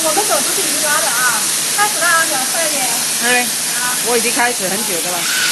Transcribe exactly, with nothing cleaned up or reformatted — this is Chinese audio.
我们走出去一抓的啊，开始了啊，小快点。 哎，我已经开始很久的了。